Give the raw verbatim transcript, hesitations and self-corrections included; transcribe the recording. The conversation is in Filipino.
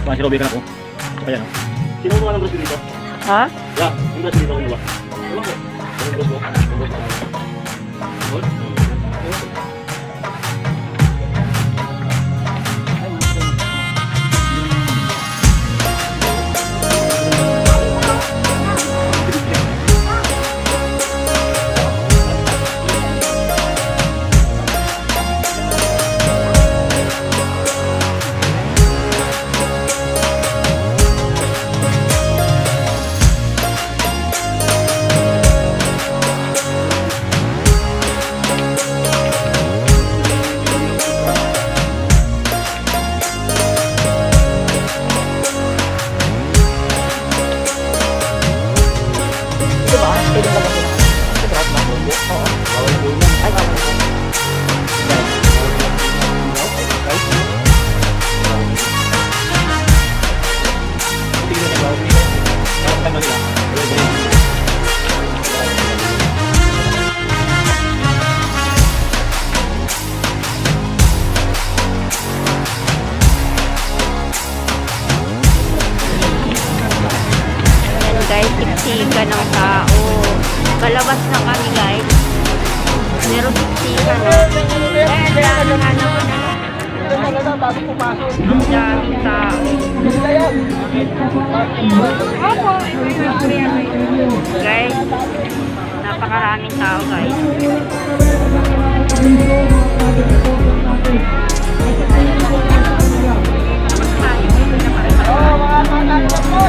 Parang si Robby ka na po. Kaya no. Sino mo ng bracelet dito? Ha? Yeah, yung bracelet dito ko ba? Ewan ko. Yung bracelet mo? Yung bracelet mo? Good? Guys, siksika ng tao. Palabas na kami guys. Meron siksika na. Eh, dami nga naman na. Ang daming tao. Guys, napakaraming tao guys. Oh, mga